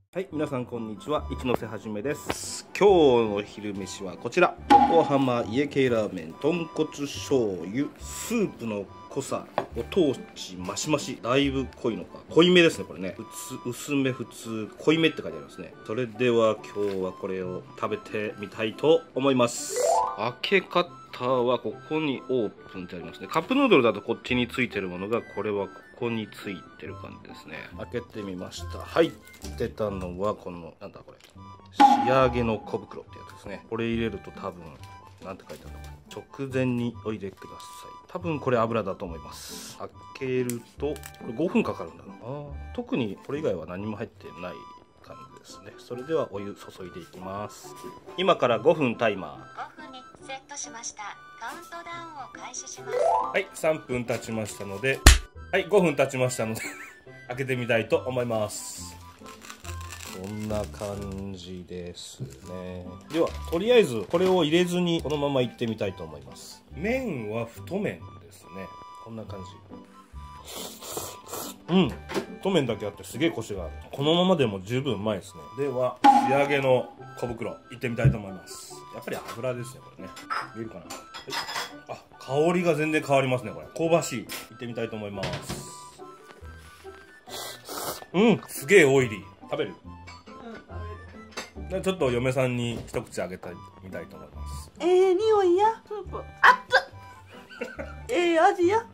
はい、皆さんこんにちは。一ノ瀬はじめです。今日の昼飯はこちら。横浜家系ラーメン豚骨醤油。スープの濃さ、お通しマシマシ。だいぶ濃いのか。濃いめですね、これね。薄め、普通、濃いめって書いてありますね。それでは今日はこれを食べてみたいと思います。開け方はここにオープンってありますね。カップヌードルだとこっちについてるものが、これはここについてる感じですね。開けてみました。入ってたのはこのなんだこれ、仕上げの小袋ってやつですね。これ入れると多分なんて書いてあるのか、直前にお入れください。多分これ油だと思います。開けるとこれ5分かかるんだな。特にこれ以外は何も入ってない感じですね。それではお湯注いでいきます。今から5分タイマー。5分にセットしました。カウントダウンを開始します。はい、3分経ちましたので、はい、5分経ちましたので開けてみたいと思います。こんな感じですね。ではとりあえずこれを入れずにこのままいってみたいと思います。麺は太麺ですね。こんな感じ。太麺だけあってすげえコシがある。このままでも十分うまいですね。では仕上げの小袋いってみたいと思います。やっぱり油ですね、これね。見えるかな。はい、あ、香りが全然変わりますね、これ。香ばしい。いってみたいと思います。すげえオイリー。食べる？ちょっと嫁さんに一口あげたいみたいと思います。 匂いや。スープ熱っ。味や。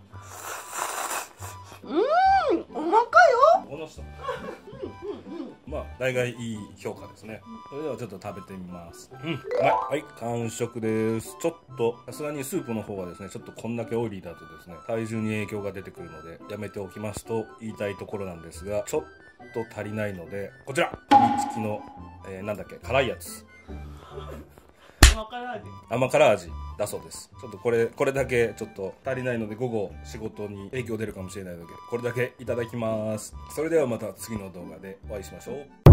うまかよ。 この人。まあ大概いい評価ですね。それではちょっと食べてみます。うまい。はい、完食です。ちょっとさすがにスープの方はですね、ちょっとこんだけオイリーだとですね、体重に影響が出てくるのでやめておきますと言いたいところなんですが、ちょっと足りないので、こちらファミチキの、なんだっけ、辛いやつ、甘辛味だそうです。ちょっとこれだけちょっと足りないので、午後仕事に影響出るかもしれないので、これだけいただきます。それではまた次の動画でお会いしましょう。